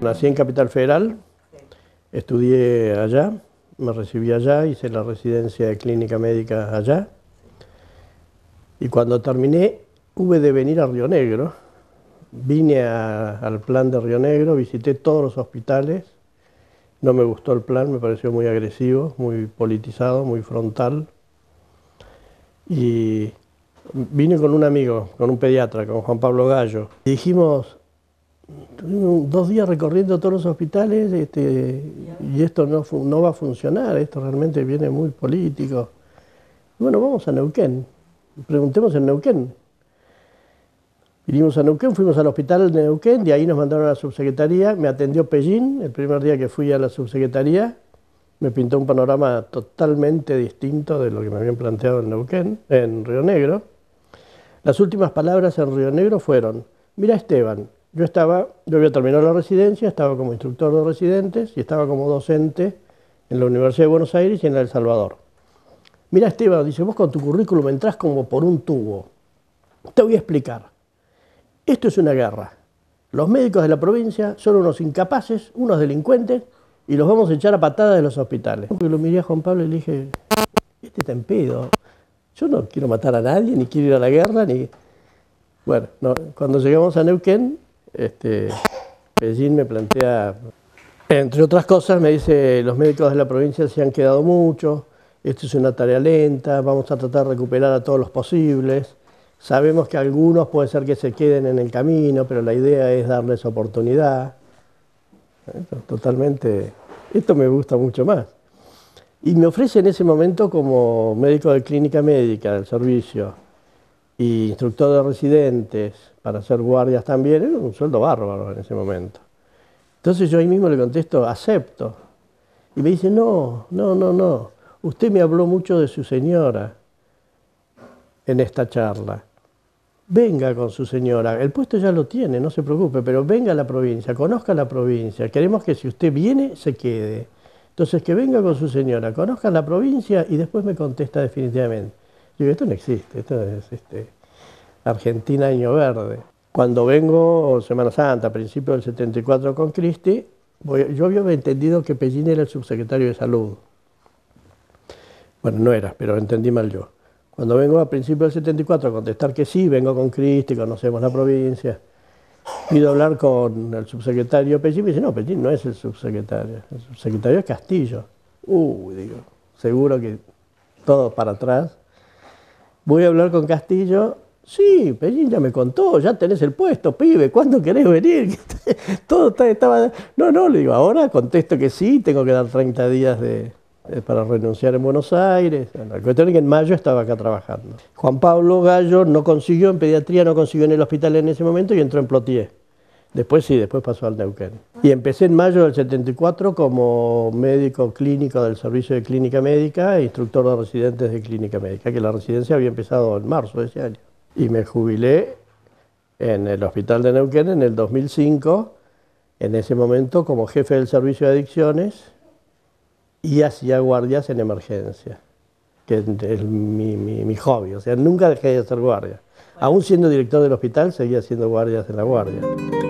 Nací en Capital Federal, estudié allá, me recibí allá, hice la residencia de clínica médica allá. Y cuando terminé, hube de venir a Río Negro. Vine al plan de Río Negro, visité todos los hospitales. No me gustó el plan, me pareció muy agresivo, muy politizado, muy frontal. Y vine con un amigo, con un pediatra, con Juan Pablo Gallo. Y dijimos, tuvimos 2 días recorriendo todos los hospitales y esto no va a funcionar, esto realmente viene muy político. Bueno, vamos a Neuquén, preguntemos en Neuquén. Vinimos a Neuquén, fuimos al hospital de Neuquén, de ahí nos mandaron a la subsecretaría, me atendió Pellín, el primer día que fui a la subsecretaría, me pintó un panorama totalmente distinto de lo que me habían planteado en Neuquén, en Río Negro. Las últimas palabras en Río Negro fueron, mira Esteban, yo había terminado la residencia, estaba como instructor de residentes y estaba como docente en la Universidad de Buenos Aires y en El Salvador. Mira Esteban, dice, vos con tu currículum entrás como por un tubo. Te voy a explicar. Esto es una guerra. Los médicos de la provincia son unos incapaces, unos delincuentes, y los vamos a echar a patadas de los hospitales. Lo miré a Juan Pablo y le dije, este está en pedo. Yo no quiero matar a nadie, ni quiero ir a la guerra, ni... Bueno, no, cuando llegamos a Neuquén, Pellín me plantea, entre otras cosas, me dice, los médicos de la provincia se han quedado mucho, esto es una tarea lenta, vamos a tratar de recuperar a todos los posibles. Sabemos que algunos puede ser que se queden en el camino, pero la idea es darles oportunidad. Totalmente, esto me gusta mucho más. Y me ofrece en ese momento como médico de clínica médica del servicio y instructor de residentes para hacer guardias también, era un sueldo bárbaro en ese momento. Entonces yo ahí mismo le contesto, acepto. Y me dice, no, usted me habló mucho de su señora en esta charla. Venga con su señora, el puesto ya lo tiene, no se preocupe, pero venga a la provincia, conozca la provincia, queremos que si usted viene, se quede. Entonces que venga con su señora, conozca la provincia y después me contesta definitivamente. Yo digo, esto no existe, esto es Argentina año verde. Cuando vengo, Semana Santa, a principios del 74 con Cristi, yo había entendido que Pellín era el subsecretario de Salud. Bueno, no era, pero entendí mal yo. Cuando vengo a principios del 74 a contestar que sí, vengo con Cristi, conocemos la provincia, pido hablar con el subsecretario Pellín, me dice, no, Pellín no es el subsecretario es Castillo. Digo, seguro que todo para atrás. Voy a hablar con Castillo, sí, Pellín ya me contó, ya tenés el puesto, pibe, ¿cuándo querés venir? Todo estaba... No, le digo, ahora contesto que sí, tengo que dar 30 días para renunciar en Buenos Aires. La cuestión es que en mayo estaba acá trabajando. Juan Pablo Gallo no consiguió en pediatría, no consiguió en el hospital en ese momento y entró en Plotier. Después sí, después pasó al Neuquén. Y empecé en mayo del 74 como médico clínico del servicio de clínica médica e instructor de residentes de clínica médica, que la residencia había empezado en marzo de ese año. Y me jubilé en el hospital de Neuquén en el 2005, en ese momento como jefe del servicio de adicciones, y hacía guardias en emergencia, que es mi hobby, o sea, nunca dejé de hacer guardias. Aún siendo director del hospital, seguía haciendo guardias en la guardia.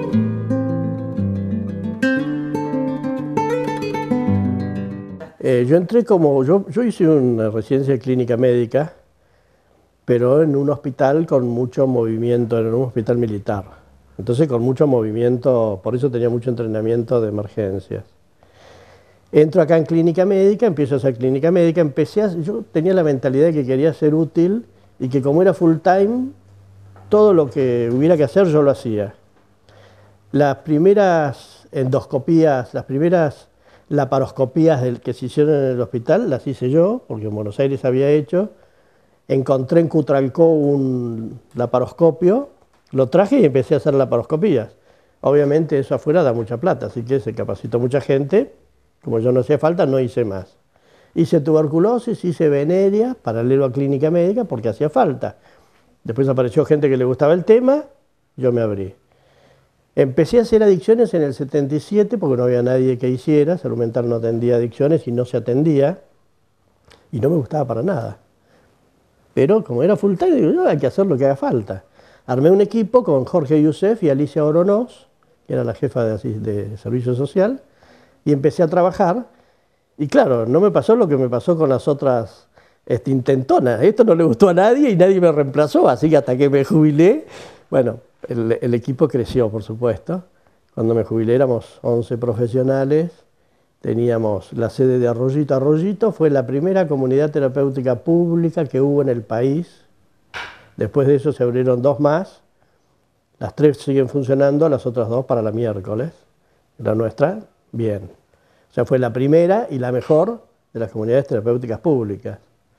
Yo entré yo hice una residencia de clínica médica, pero en un hospital con mucho movimiento, en un hospital militar. Entonces con mucho movimiento, por eso tenía mucho entrenamiento de emergencias. Entro acá en clínica médica, empiezo a hacer clínica médica, yo tenía la mentalidad de que quería ser útil y que como era full time, todo lo que hubiera que hacer yo lo hacía. Las primeras endoscopías, las primeras laparoscopías que se hicieron en el hospital, las hice yo, porque en Buenos Aires había hecho. Encontré en Cutralcó un laparoscopio, lo traje y empecé a hacer laparoscopías. Obviamente eso afuera da mucha plata, así que se capacitó mucha gente. Como yo no hacía falta, no hice más. Hice tuberculosis, hice veneria, paralelo a clínica médica, porque hacía falta. Después apareció gente que le gustaba el tema, yo me abrí. Empecé a hacer adicciones en el 77, porque no había nadie que hiciera, salud mental no atendía adicciones y no se atendía, y no me gustaba para nada. Pero como era full time, digo, no, hay que hacer lo que haga falta. Armé un equipo con Jorge Youssef y Alicia Oronoz, que era la jefa de servicio social, y empecé a trabajar. Y claro, no me pasó lo que me pasó con las otras intentonas. Esto no le gustó a nadie y nadie me reemplazó, así que hasta que me jubilé, bueno, el equipo creció, por supuesto. Cuando me jubilé éramos 11 profesionales, teníamos la sede de Arroyito. Arroyito fue la primera comunidad terapéutica pública que hubo en el país. Después de eso se abrieron 2 más. Las 3 siguen funcionando, las otras 2 para la miércoles. La nuestra, bien. O sea, fue la primera y la mejor de las comunidades terapéuticas públicas.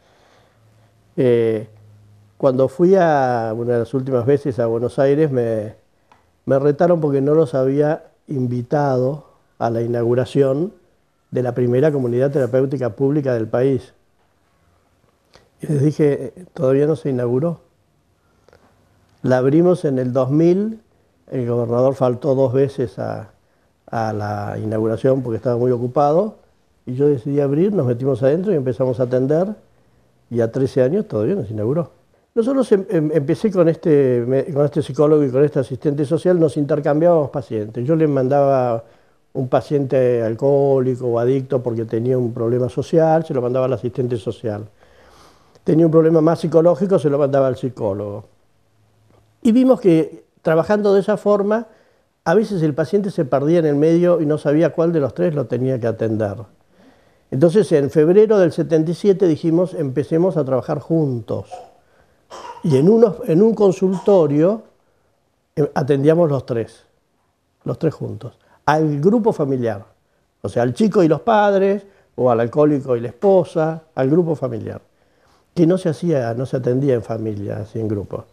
Cuando fui una de las últimas veces a Buenos Aires, me retaron porque no los había invitado a la inauguración de la primera comunidad terapéutica pública del país. Y les dije, todavía no se inauguró. La abrimos en el 2000, el gobernador faltó 2 veces a la inauguración porque estaba muy ocupado, y yo decidí abrir, nos metimos adentro y empezamos a atender, y a 13 años todavía no se inauguró. Nosotros empecé con este psicólogo y con este asistente social, nos intercambiábamos pacientes. Yo les mandaba un paciente alcohólico o adicto porque tenía un problema social, se lo mandaba al asistente social. Tenía un problema más psicológico, se lo mandaba al psicólogo. Y vimos que trabajando de esa forma, a veces el paciente se perdía en el medio y no sabía cuál de los 3 lo tenía que atender. Entonces en febrero del 77 dijimos, empecemos a trabajar juntos. Y en un consultorio atendíamos los 3 juntos, al grupo familiar, o sea, al chico y los padres, o al alcohólico y la esposa, al grupo familiar, que no se atendía en familia, así en grupo.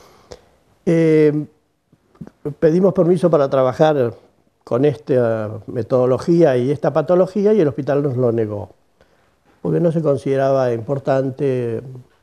Pedimos permiso para trabajar con esta metodología y esta patología y el hospital nos lo negó, porque no se consideraba importante.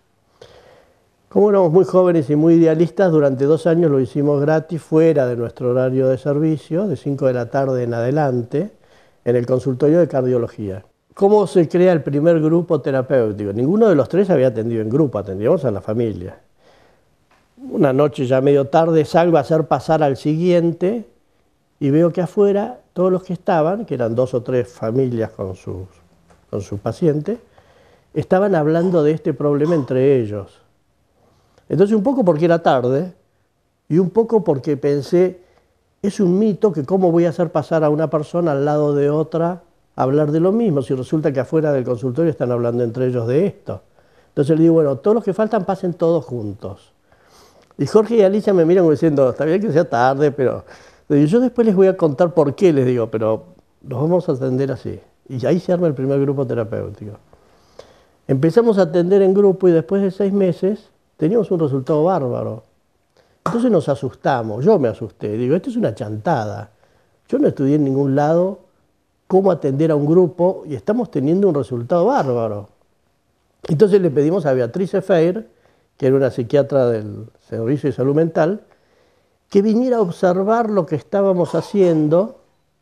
Como éramos muy jóvenes y muy idealistas, durante 2 años lo hicimos gratis, fuera de nuestro horario de servicio, de 5 de la tarde en adelante, en el consultorio de cardiología. ¿Cómo se crea el primer grupo terapéutico? Ninguno de los 3 había atendido en grupo, atendíamos a la familia. Una noche ya medio tarde salgo a hacer pasar al siguiente y veo que afuera todos los que estaban, que eran 2 o 3 familias con sus pacientes, estaban hablando de este problema entre ellos. Entonces un poco porque era tarde y un poco porque pensé, es un mito que cómo voy a hacer pasar a una persona al lado de otra a hablar de lo mismo, si resulta que afuera del consultorio están hablando entre ellos de esto. Entonces le digo, bueno, todos los que faltan pasen todos juntos. Y Jorge y Alicia me miran como diciendo, está bien que sea tarde, pero yo después les voy a contar por qué, les digo, pero los vamos a atender así. Y ahí se arma el primer grupo terapéutico. Empezamos a atender en grupo y después de 6 meses teníamos un resultado bárbaro. Entonces nos asustamos, yo me asusté, digo, esto es una chantada. Yo no estudié en ningún lado cómo atender a un grupo y estamos teniendo un resultado bárbaro. Entonces le pedimos a Beatriz Efeir, que era una psiquiatra del Servicio de Salud Mental, que viniera a observar lo que estábamos haciendo,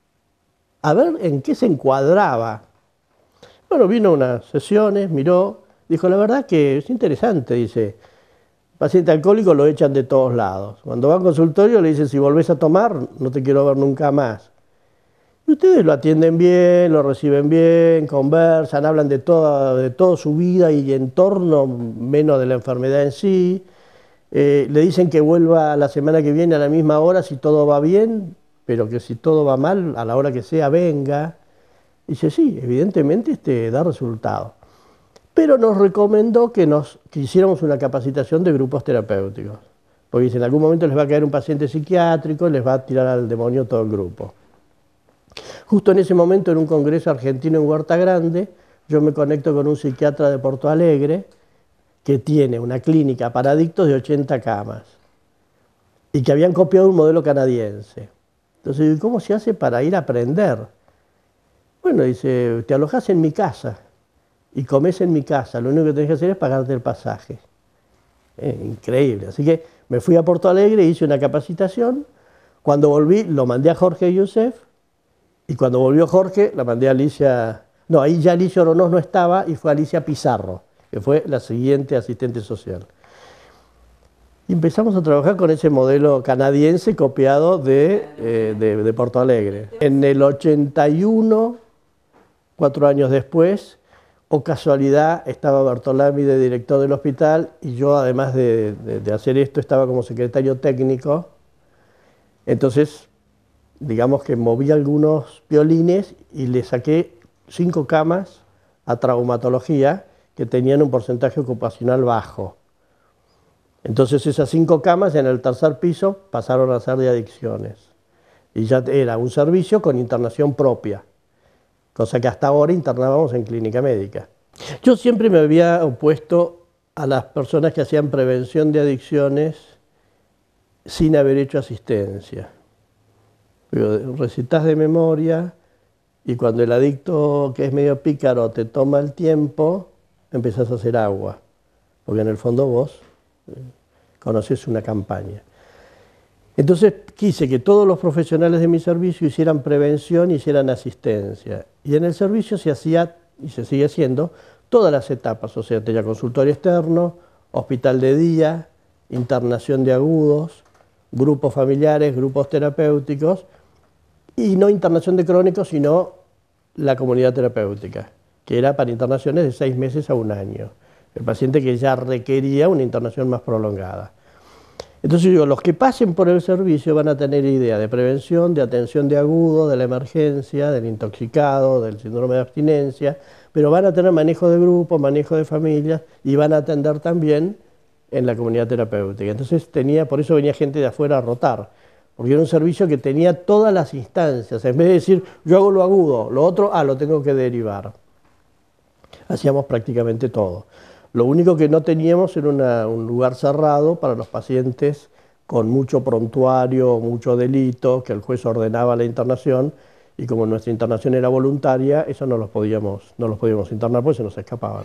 a ver en qué se encuadraba. Bueno, vino a unas sesiones, miró, dijo, la verdad que es interesante, dice, paciente alcohólico lo echan de todos lados. Cuando va al consultorio le dicen, si volvés a tomar, no te quiero ver nunca más. Y ustedes lo atienden bien, lo reciben bien, conversan, hablan de toda su vida y entorno, menos de la enfermedad en sí. Le dicen que vuelva la semana que viene a la misma hora si todo va bien, pero que si todo va mal, a la hora que sea, venga. Dice, sí, evidentemente da resultado. Pero nos recomendó que hiciéramos una capacitación de grupos terapéuticos. Porque dice, en algún momento les va a caer un paciente psiquiátrico y les va a tirar al demonio todo el grupo. Justo en ese momento, en un congreso argentino en Huerta Grande, yo me conecto con un psiquiatra de Porto Alegre que tiene una clínica para adictos de 80 camas y que habían copiado un modelo canadiense. Entonces, ¿cómo se hace para ir a aprender? Bueno, dice, te alojás en mi casa y comes en mi casa, lo único que tenés que hacer es pagarte el pasaje. Increíble. Así que me fui a Porto Alegre, hice una capacitación, cuando volví lo mandé a Jorge Youssef, y cuando volvió Jorge la mandé a Alicia, no, ahí ya Alicia Oronoz no estaba y fue Alicia Pizarro, que fue la siguiente asistente social. Y empezamos a trabajar con ese modelo canadiense copiado de Porto Alegre. En el 81, 4 años después, o casualidad, estaba Bertolami de director del hospital y yo, además de hacer esto, estaba como secretario técnico. Entonces, digamos que moví algunos violines y le saqué 5 camas a traumatología que tenían un porcentaje ocupacional bajo. Entonces esas 5 camas en el tercer piso pasaron a ser de adicciones. Y ya era un servicio con internación propia, cosa que hasta ahora internábamos en clínica médica. Yo siempre me había opuesto a las personas que hacían prevención de adicciones sin haber hecho asistencia. Recitas de memoria y cuando el adicto, que es medio pícaro, te toma el tiempo, empezás a hacer agua, porque en el fondo vos conoces una campaña. Entonces quise que todos los profesionales de mi servicio hicieran prevención y hicieran asistencia. Y en el servicio se hacía, y se sigue haciendo, todas las etapas, o sea, tenía consultorio externo, hospital de día, internación de agudos, grupos familiares, grupos terapéuticos, y no internación de crónicos, sino la comunidad terapéutica, que era para internaciones de 6 meses a 1 año. El paciente que ya requería una internación más prolongada. Entonces digo, los que pasen por el servicio van a tener idea de prevención, de atención de agudo, de la emergencia, del intoxicado, del síndrome de abstinencia, pero van a tener manejo de grupos, manejo de familias y van a atender también en la comunidad terapéutica. Entonces por eso venía gente de afuera a rotar, porque era un servicio que tenía todas las instancias. En vez de decir, yo hago lo agudo, lo otro, lo tengo que derivar. Hacíamos prácticamente todo. Lo único que no teníamos era un lugar cerrado para los pacientes con mucho prontuario, mucho delito, que el juez ordenaba la internación, y como nuestra internación era voluntaria, eso no los podíamos internar porque se nos escapaban.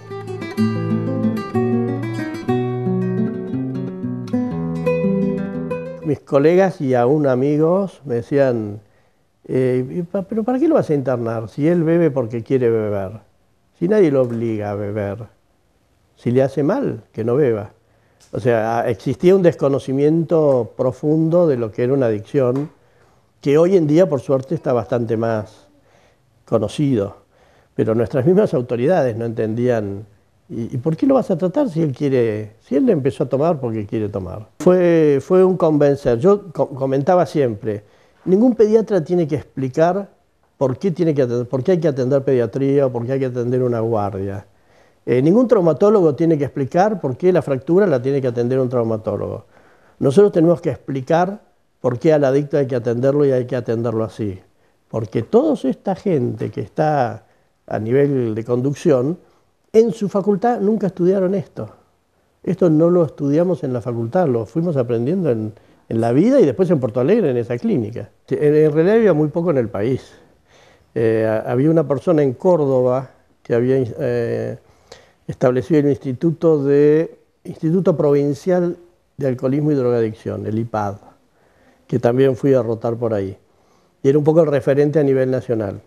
Mis colegas y aún amigos me decían, ¿pero para qué lo vas a internar? Si él bebe porque quiere beber, si nadie lo obliga a beber. Si le hace mal, que no beba. O sea, existía un desconocimiento profundo de lo que era una adicción, que hoy en día, por suerte, está bastante más conocido. Pero nuestras mismas autoridades no entendían, ¿y por qué lo vas a tratar si él quiere? Si él empezó a tomar porque quiere tomar. Fue un convencer. Yo comentaba siempre, ningún pediatra tiene que explicar por qué hay que atender pediatría o por qué hay que atender una guardia. Ningún traumatólogo tiene que explicar por qué la fractura la tiene que atender un traumatólogo. Nosotros tenemos que explicar por qué al adicto hay que atenderlo y hay que atenderlo así. Porque toda esta gente que está a nivel de conducción, en su facultad nunca estudiaron esto. Esto no lo estudiamos en la facultad, lo fuimos aprendiendo en la vida y después en Porto Alegre, en esa clínica. En realidad había muy poco en el país. Había una persona en Córdoba que había establecido el Instituto Provincial de Alcoholismo y Drogadicción, el IPAD, que también fui a rotar por ahí. Y era un poco el referente a nivel nacional.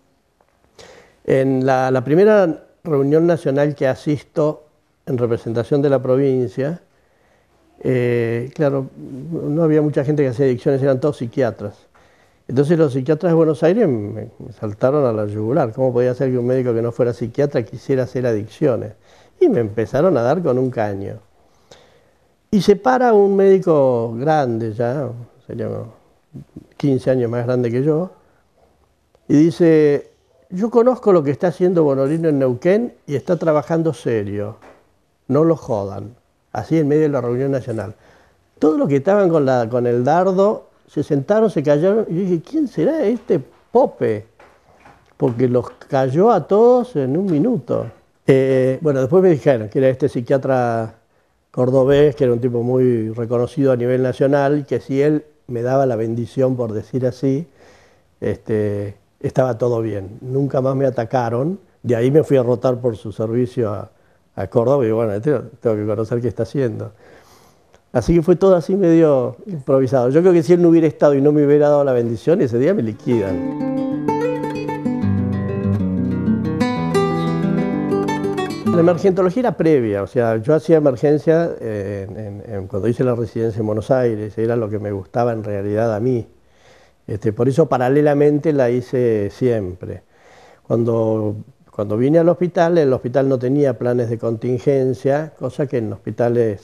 En la primera reunión nacional que asisto en representación de la provincia, claro, no había mucha gente que hacía adicciones, eran todos psiquiatras. Entonces los psiquiatras de Buenos Aires me saltaron a la yugular. ¿Cómo podía ser que un médico que no fuera psiquiatra quisiera hacer adicciones? Y me empezaron a dar con un caño. Y se para un médico grande ya, sería 15 años más grande que yo, y dice, yo conozco lo que está haciendo Bonolino en Neuquén y está trabajando serio, no lo jodan. Así en medio de la reunión nacional. Todos los que estaban con el dardo se sentaron, se callaron, y yo dije, ¿quién será este Pope? Porque los cayó a todos en un minuto. Bueno, después me dijeron que era este psiquiatra cordobés, que era un tipo muy reconocido a nivel nacional, y que si él me daba la bendición, por decir así, estaba todo bien. Nunca más me atacaron. De ahí me fui a rotar por su servicio a Córdoba, y digo, bueno, tengo que conocer qué está haciendo. Así que fue todo así medio improvisado. Yo creo que si él no hubiera estado y no me hubiera dado la bendición, ese día me liquidan. La emergentología era previa, o sea, yo hacía emergencia cuando hice la residencia en Buenos Aires, era lo que me gustaba en realidad a mí. Por eso paralelamente la hice siempre. Cuando vine al hospital, el hospital no tenía planes de contingencia, cosa que en hospitales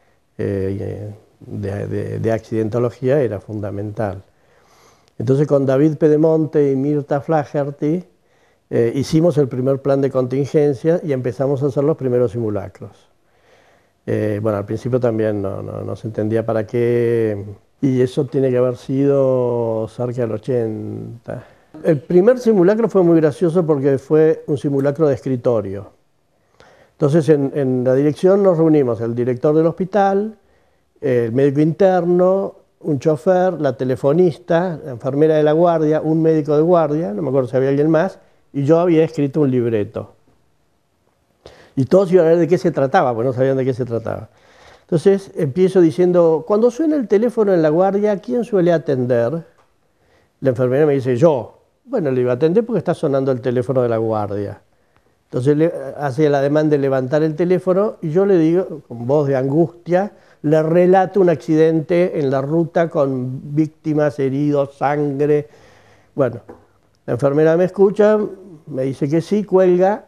de accidentología era fundamental. Entonces con David Pedemonte y Mirta Flaherty hicimos el primer plan de contingencia y empezamos a hacer los primeros simulacros. Bueno, al principio también no se entendía para qué, y eso tiene que haber sido cerca del 80. El primer simulacro fue muy gracioso porque fue un simulacro de escritorio. Entonces en la dirección nos reunimos el director del hospital, el médico interno, un chofer, la telefonista, la enfermera de la guardia, un médico de guardia, no me acuerdo si había alguien más, y yo había escrito un libreto. Y todos iban a ver de qué se trataba, porque no sabían de qué se trataba. Entonces empiezo diciendo, cuando suena el teléfono en la guardia, ¿quién suele atender? La enfermera me dice, yo. Bueno, le iba a atender porque está sonando el teléfono de la guardia. Entonces hace el ademán de levantar el teléfono y yo le digo, con voz de angustia, le relato un accidente en la ruta con víctimas, heridos, sangre. Bueno, la enfermera me escucha, me dice que sí, cuelga,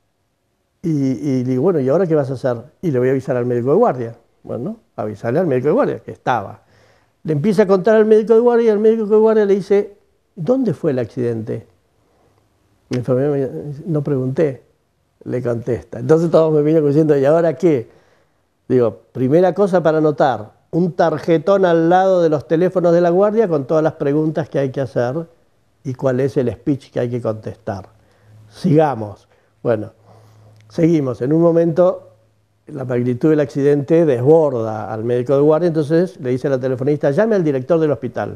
y digo, bueno, ¿y ahora qué vas a hacer? Y le voy a avisar al médico de guardia. Bueno, avisarle al médico de guardia, que estaba. Le empieza a contar al médico de guardia y el médico de guardia le dice, ¿dónde fue el accidente? La enfermera me dice, no pregunté, le contesta. Entonces todos me vienen diciendo, ¿y ahora qué? Digo, primera cosa para anotar, un tarjetón al lado de los teléfonos de la guardia con todas las preguntas que hay que hacer y cuál es el speech que hay que contestar. Sigamos. Bueno, seguimos. En un momento la magnitud del accidente desborda al médico de guardia, entonces le dice a la telefonista, llame al director del hospital.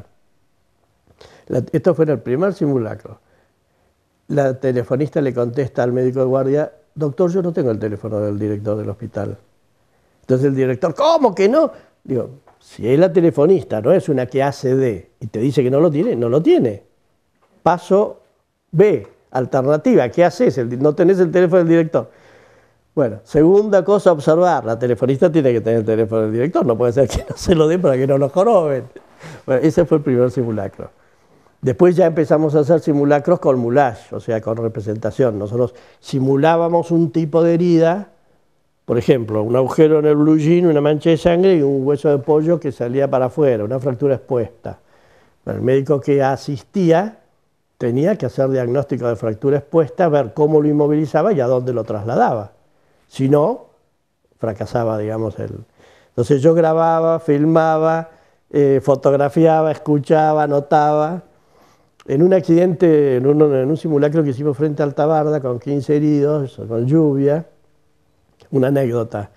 Esto fue en el primer simulacro. La telefonista le contesta al médico de guardia, doctor, yo no tengo el teléfono del director del hospital. Entonces el director, ¿cómo que no? Digo, si es la telefonista, no es una que hace D, y te dice que no lo tiene, no lo tiene. Paso B, alternativa, ¿qué haces? No tenés el teléfono del director. Bueno, segunda cosa a observar, la telefonista tiene que tener el teléfono del director, no puede ser que no se lo den para que no lo joroben. Bueno, ese fue el primer simulacro. Después ya empezamos a hacer simulacros con moulage, o sea, con representación. Nosotros simulábamos un tipo de herida, por ejemplo, un agujero en el blue jean, una mancha de sangre y un hueso de pollo que salía para afuera, una fractura expuesta. Bueno, el médico que asistía tenía que hacer diagnóstico de fractura expuesta, ver cómo lo inmovilizaba y a dónde lo trasladaba. Si no, fracasaba, digamos. Entonces yo grababa, filmaba, fotografiaba, escuchaba, anotaba. En un accidente, en un simulacro que hicimos frente a Alta con 15 heridos, con lluvia, una anécdota.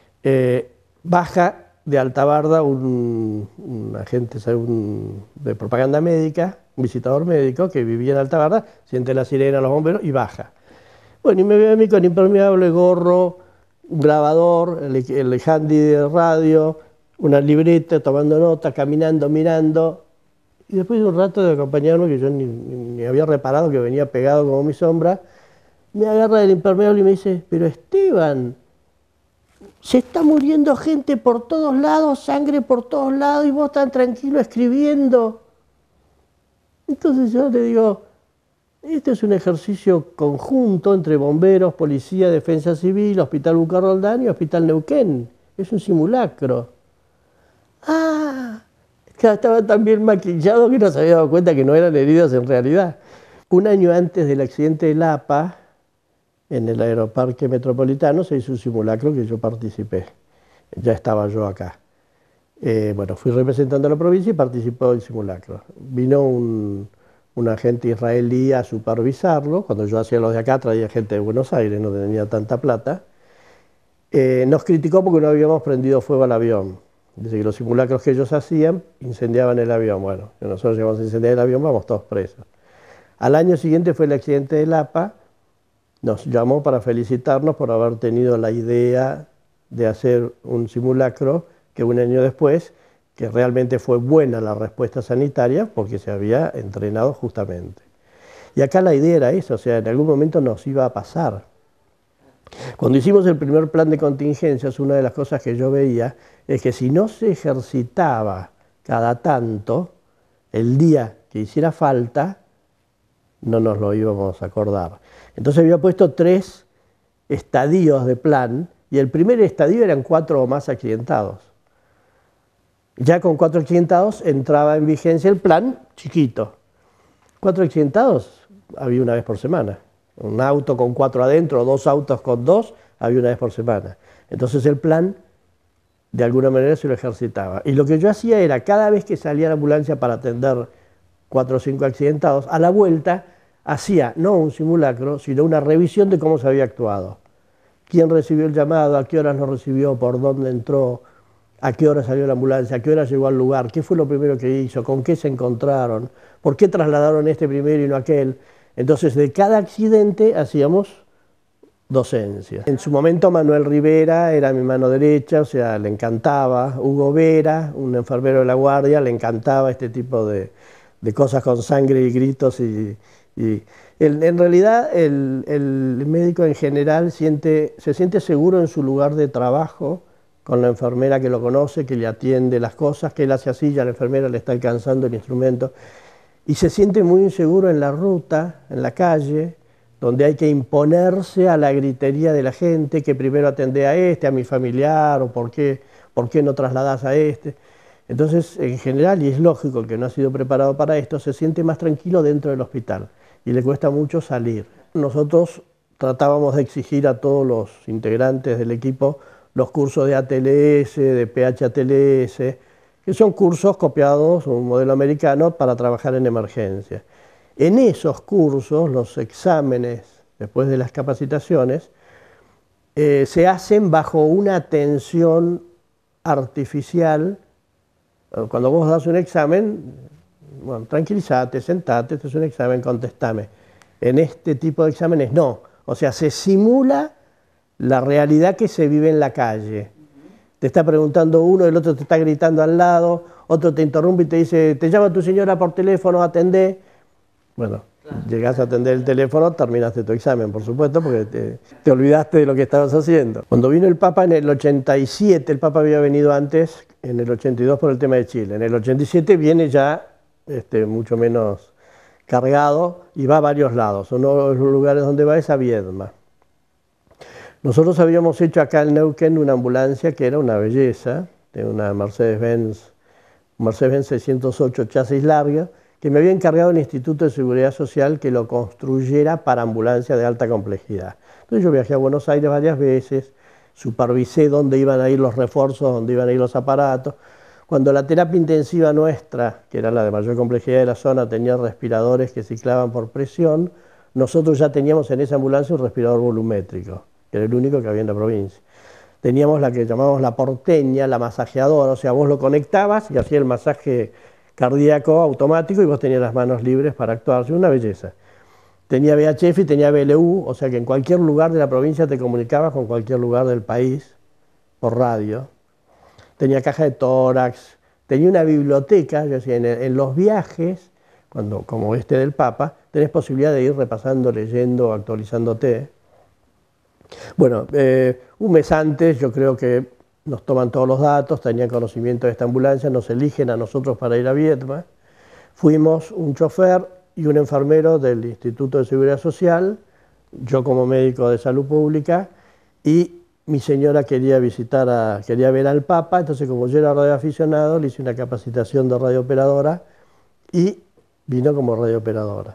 Baja de Alta un agente de propaganda médica, un visitador médico que vivía en Alta, siente la sirena, los bomberos y baja. Bueno, y me ve a mí con impermeable, gorro, un grabador, el handy de radio, una libreta, tomando nota, caminando, mirando. Y después de un rato de acompañarme, que yo ni había reparado que venía pegado como mi sombra, me agarra del impermeable y me dice, pero Esteban, se está muriendo gente por todos lados, sangre por todos lados, y vos tan tranquilo escribiendo. Entonces yo le digo, este es un ejercicio conjunto entre bomberos, policía, defensa civil, Hospital Bucarroldán y Hospital Neuquén. Es un simulacro. Ah, estaba tan bien maquillado que no se había dado cuenta que no eran heridos en realidad. Un año antes del accidente de Lapa, en el Aeroparque Metropolitano, se hizo un simulacro que yo participé. Ya estaba yo acá. Bueno, fui representando a la provincia y participó del simulacro. Vino un agente israelí a supervisarlo. Cuando yo hacía los de acá, traía gente de Buenos Aires, no tenía tanta plata. Nos criticó porque no habíamos prendido fuego al avión. Dice que los simulacros que ellos hacían incendiaban el avión. Bueno, si nosotros llegamos a incendiar el avión, vamos todos presos. Al año siguiente fue el accidente de Lapa. Nos llamó para felicitarnos por haber tenido la idea de hacer un simulacro que un año después, que realmente fue buena la respuesta sanitaria porque se había entrenado justamente. Y acá la idea era eso, o sea, en algún momento nos iba a pasar. Cuando hicimos el primer plan de contingencias, una de las cosas que yo veía es que si no se ejercitaba cada tanto, el día que hiciera falta, no nos lo íbamos a acordar. Entonces había puesto 3 estadios de plan, y el primer estadio eran 4 o más accidentados. Ya con 4 accidentados entraba en vigencia el plan chiquito. 4 accidentados había una vez por semana. Un auto con 4 adentro, 2 autos con 2, había una vez por semana. Entonces el plan, de alguna manera, se lo ejercitaba. Y lo que yo hacía era, cada vez que salía la ambulancia para atender 4 o 5 accidentados, a la vuelta hacía no un simulacro, sino una revisión de cómo se había actuado. ¿Quién recibió el llamado? ¿A qué horas lo recibió? ¿Por dónde entró? ¿A qué hora salió la ambulancia? ¿A qué hora llegó al lugar? ¿Qué fue lo primero que hizo? ¿Con qué se encontraron? ¿Por qué trasladaron este primero y no aquel? Entonces, de cada accidente hacíamos docencia. En su momento Manuel Rivera era mi mano derecha, o sea, le encantaba. Hugo Vera, un enfermero de la guardia, le encantaba este tipo de cosas con sangre y gritos. En realidad, el médico en general se siente seguro en su lugar de trabajo, con la enfermera que lo conoce, que le atiende las cosas, que él hace así, ya la enfermera le está alcanzando el instrumento. Y se siente muy inseguro en la ruta, en la calle, donde hay que imponerse a la gritería de la gente, que primero atendé a este, a mi familiar, o por qué no trasladás a este. Entonces, en general, y es lógico que no ha sido preparado para esto, se siente más tranquilo dentro del hospital y le cuesta mucho salir. Nosotros tratábamos de exigir a todos los integrantes del equipo los cursos de ATLS, de PH-ATLS, que son cursos copiados, un modelo americano, para trabajar en emergencia. En esos cursos, los exámenes, después de las capacitaciones, se hacen bajo una tensión artificial. Cuando vos das un examen, bueno, tranquilízate, sentate, este es un examen, contestame. En este tipo de exámenes no, o sea, se simula la realidad que se vive en la calle. Te está preguntando uno, el otro te está gritando al lado, otro te interrumpe y te dice, te llama tu señora por teléfono, atendé. Bueno, llegás a atender el teléfono, terminaste tu examen, por supuesto, porque te olvidaste de lo que estabas haciendo. Cuando vino el Papa en el 87, el Papa había venido antes, en el 82 por el tema de Chile. En el 87 viene ya mucho menos cargado y va a varios lados. Uno de los lugares donde va es a Viedma. Nosotros habíamos hecho acá en Neuquén una ambulancia que era una belleza, de una Mercedes-Benz 608 chasis larga, que me había encargado el Instituto de Seguridad Social que lo construyera para ambulancia de alta complejidad. Entonces yo viajé a Buenos Aires varias veces, supervisé dónde iban a ir los refuerzos, dónde iban a ir los aparatos. Cuando la terapia intensiva nuestra, que era la de mayor complejidad de la zona, tenía respiradores que ciclaban por presión, nosotros ya teníamos en esa ambulancia un respirador volumétrico, que era el único que había en la provincia. Teníamos la que llamamos la porteña, la masajeadora, o sea, vos lo conectabas y hacía el masaje cardíaco automático y vos tenías las manos libres para actuar. Una belleza. Tenía VHF y tenía BLU, o sea que en cualquier lugar de la provincia te comunicabas con cualquier lugar del país por radio. Tenía caja de tórax, tenía una biblioteca, yo decía, en los viajes, como este del Papa, tenés posibilidad de ir repasando, leyendo, actualizándote. Bueno, un mes antes yo creo que nos toman todos los datos, tenían conocimiento de esta ambulancia, nos eligen a nosotros para ir a Viedma. Fuimos un chofer y un enfermero del Instituto de Seguridad Social, yo como médico de salud pública, y mi señora quería ver al Papa, entonces como yo era radioaficionado, le hice una capacitación de radiooperadora y vino como radiooperadora.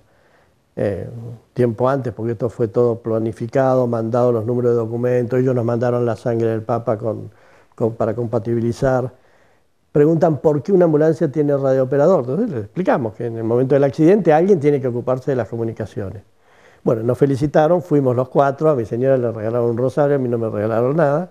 Tiempo antes, porque esto fue todo planificado, mandado los números de documentos, ellos nos mandaron la sangre del Papa para compatibilizar. Preguntan por qué una ambulancia tiene radiooperador. Entonces les explicamos que en el momento del accidente alguien tiene que ocuparse de las comunicaciones. Bueno, nos felicitaron, fuimos los 4, a mi señora le regalaron un rosario, a mí no me regalaron nada.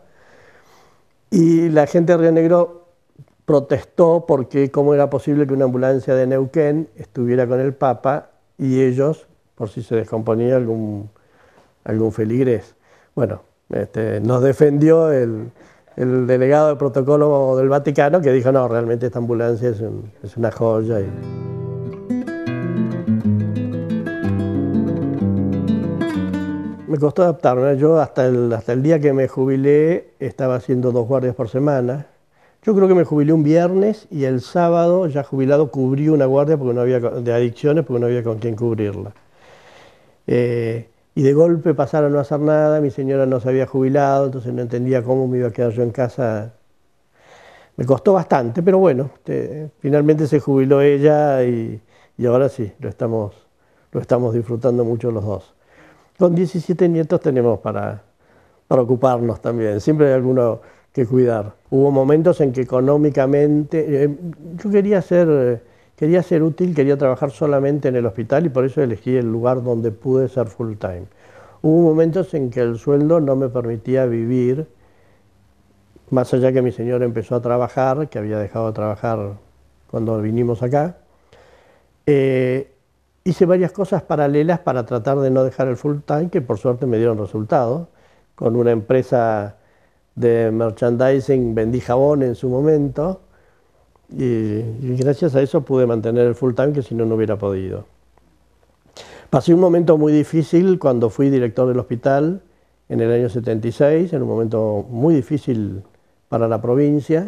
Y la gente de Río Negro protestó porque cómo era posible que una ambulancia de Neuquén estuviera con el Papa y ellos, por si se descomponía algún feligrés. Bueno, nos defendió el delegado de protocolo del Vaticano, que dijo, no, realmente esta ambulancia es una joya. me costó adaptarme. Yo hasta el día que me jubilé estaba haciendo 2 guardias por semana. Yo creo que me jubilé un viernes y el sábado, ya jubilado, cubrí una guardia porque no había, de adicciones porque no había con quién cubrirla. Y de golpe pasaron a no hacer nada, mi señora no se había jubilado, entonces no entendía cómo me iba a quedar yo en casa. Me costó bastante, pero bueno, finalmente se jubiló ella y ahora sí, lo estamos disfrutando mucho los dos. Con 17 nietos tenemos para ocuparnos también, siempre hay alguno que cuidar. Hubo momentos en que económicamente, yo quería ser útil, quería trabajar solamente en el hospital y por eso elegí el lugar donde pude ser full time. Hubo momentos en que el sueldo no me permitía vivir, más allá que mi señora empezó a trabajar, que había dejado de trabajar cuando vinimos acá. Hice varias cosas paralelas para tratar de no dejar el full time, que por suerte me dieron resultados. Con una empresa de merchandising vendí jabón en su momento y gracias a eso pude mantener el full time, que si no, no hubiera podido. Pasé un momento muy difícil cuando fui director del hospital en el año 76, en un momento muy difícil para la provincia.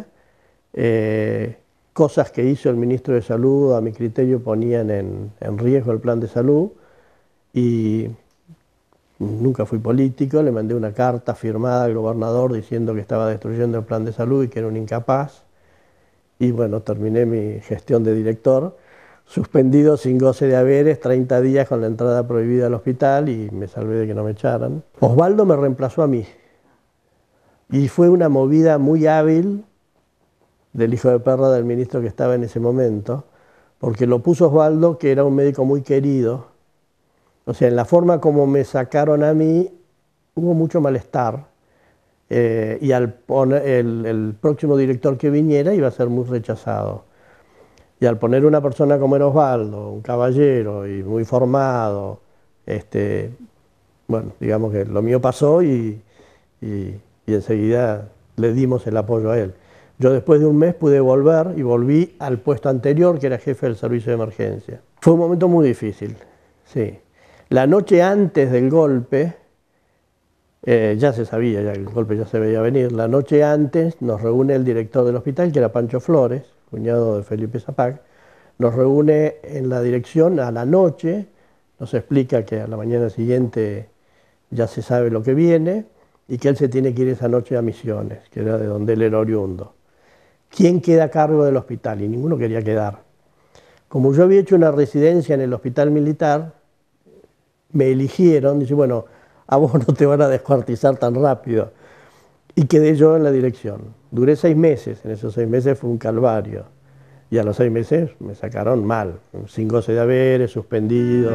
Cosas que hizo el ministro de Salud, a mi criterio, ponían en riesgo el plan de salud y nunca fui político, le mandé una carta firmada al gobernador diciendo que estaba destruyendo el plan de salud y que era un incapaz. Y bueno, terminé mi gestión de director, suspendido sin goce de haberes, 30 días con la entrada prohibida al hospital y me salvé de que no me echaran. Osvaldo me reemplazó a mí y fue una movida muy hábil del hijo de perra del ministro que estaba en ese momento, porque lo puso Osvaldo, que era un médico muy querido. O sea, en la forma como me sacaron a mí, hubo mucho malestar. Y al poner el próximo director que viniera iba a ser muy rechazado. Y al poner una persona como era Osvaldo, un caballero y muy formado, bueno, digamos que lo mío pasó y enseguida le dimos el apoyo a él. Yo después de un mes pude volver y volví al puesto anterior, que era jefe del servicio de emergencia. Fue un momento muy difícil, sí. La noche antes del golpe, ya se sabía, ya el golpe ya se veía venir, la noche antes nos reúne el director del hospital, que era Pancho Flores, cuñado de Felipe Zapac, nos reúne en la dirección a la noche, nos explica que a la mañana siguiente ya se sabe lo que viene y que él se tiene que ir esa noche a Misiones, que era de donde él era oriundo. ¿Quién queda a cargo del hospital? Y ninguno quería quedar. Como yo había hecho una residencia en el hospital militar, me eligieron, dice, bueno, a vos no te van a descuartizar tan rápido. Y quedé yo en la dirección. Duré 6 meses, en esos 6 meses fue un calvario. Y a los 6 meses me sacaron mal, sin goce de haberes, suspendido.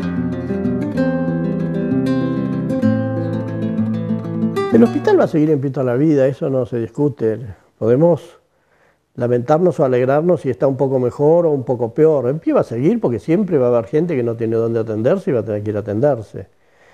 El hospital va a seguir en pie toda la vida, eso no se discute. Podemos lamentarnos o alegrarnos si está un poco mejor o un poco peor. En pie va a seguir porque siempre va a haber gente que no tiene dónde atenderse y va a tener que ir a atenderse.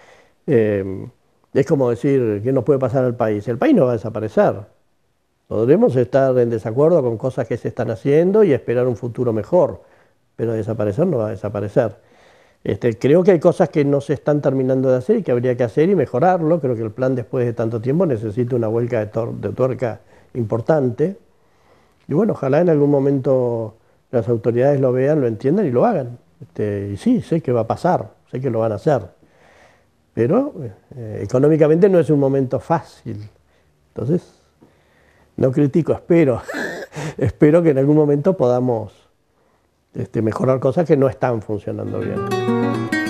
Es como decir, ¿qué nos puede pasar al país? El país no va a desaparecer. Podremos estar en desacuerdo con cosas que se están haciendo y esperar un futuro mejor, pero desaparecer no va a desaparecer. Creo que hay cosas que no se están terminando de hacer y que habría que hacer y mejorarlo. Creo que el plan, después de tanto tiempo, necesita una vuelta de tuerca importante. Y bueno, ojalá en algún momento las autoridades lo vean, lo entiendan y lo hagan. Y sí, sé que va a pasar, sé que lo van a hacer. Pero económicamente no es un momento fácil. Entonces, no critico, espero. Espero que en algún momento podamos mejorar cosas que no están funcionando bien.